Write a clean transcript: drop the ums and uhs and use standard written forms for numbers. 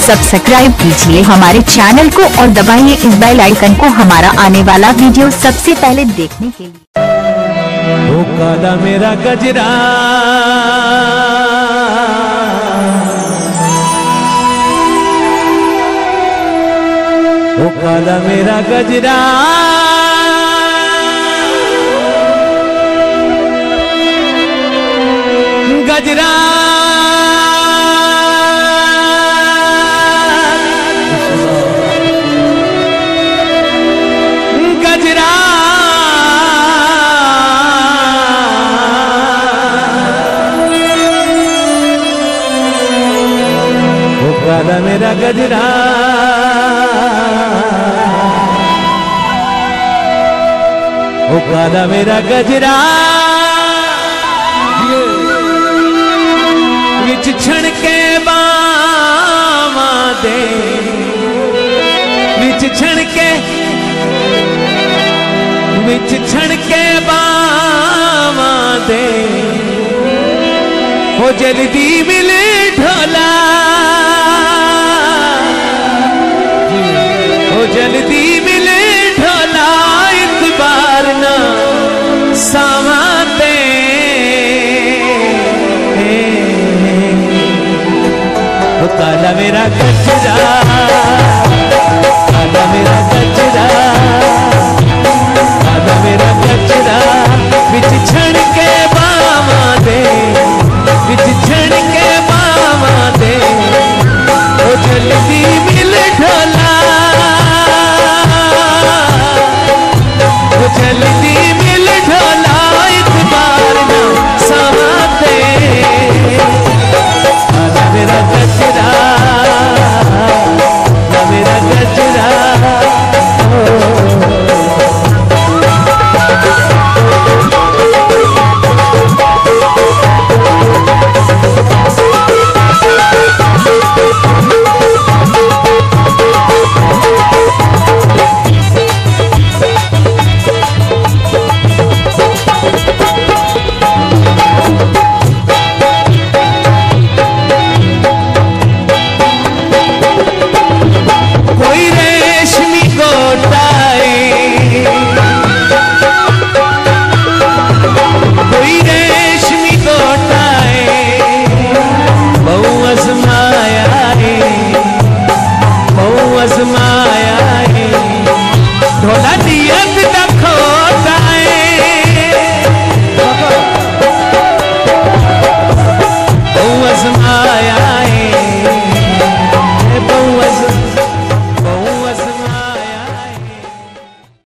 Subscribe कीजिए हमारे channel को और दबाइए इस बेल आइकन को हमारा आने वाला वीडियो सबसे पहले देखने के लिए। ओ काला मेरा गजरा, ओ काला मेरा गजरा, गजरा गजरा ओ काला मेरा गजरा, ओ काला मेरा गजरा, विच छण के बामा दे, विच छण के, विच छण के बामा दे, हो जल्दी मिले ढोला, हो जल्दी मिले ढोला, इस बार ना सामाते वो काला मेरा गजरा, काला मेरा गजरा, काला मेरा गजरा, विच छण के बामा दे, विच छण के बामा दे, ओ जल्दी